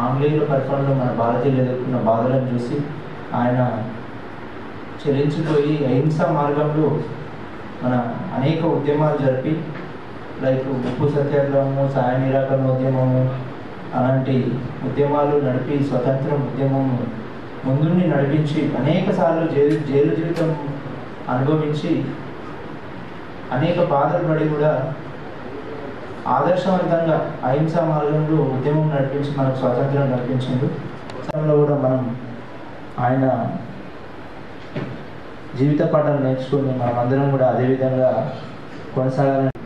ఆంగ్లేయుల పరిపాలనలో మన భారతీయులు ఎదుర్కొన్న బాధలను చూసి ఆయన చెలించిపోయి అహింసా మార్గంలో మన అనేక ఉద్యమాలు జరిపి లైక్ ఉప్పు సత్యాగ్రహము, సాయ నిరాకరణ ఉద్యమము అలాంటి ఉద్యమాలు నడిపి స్వతంత్రం ఉద్యమము ముందుండి నడిపించి అనేక సార్లు జైలు జీవితం అనుభవించి అనేక బాధలు పడి కూడా ఆదర్శవంతంగా అహింసా మార్గంలో ఉద్యమం నడిపించి మనకు స్వాతంత్రం కల్పించింది. సమయంలో కూడా మనం ఆయన జీవిత పాఠాలు నేర్చుకుని మనమందరం కూడా అదేవిధంగా కొనసాగాలని